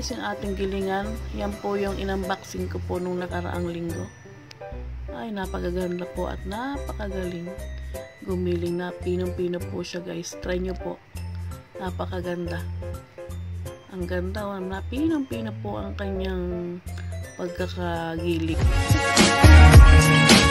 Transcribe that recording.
guys yung ating gilingan. Yan po yung in-unboxing ko po nung nakaraang linggo. Ay, napakaganda po at napakagaling. Gumiling na, pinong-pino po siya guys. Try nyo po. Napakaganda. Ang ganda, na pinong-pino po ang kanyang pagkakagiling.